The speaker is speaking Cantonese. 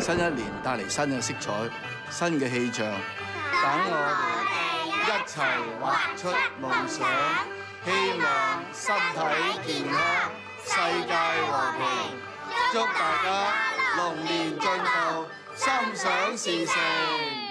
新一年帶嚟新嘅色彩、新嘅氣象。等我哋一齊畫出夢想，希望身體健康，世界和平。祝大家龍年進步，心想事成。